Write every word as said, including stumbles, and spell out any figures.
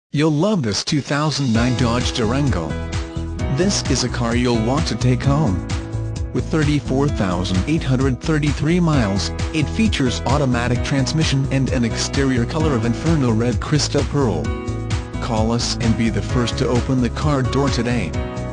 You'll love this two thousand nine Dodge Durango. This is a car you'll want to take home. With thirty-four thousand eight hundred thirty-three miles, it features automatic transmission and an exterior color of Inferno Red Crystal Pearl. Call us and be the first to open the car door today.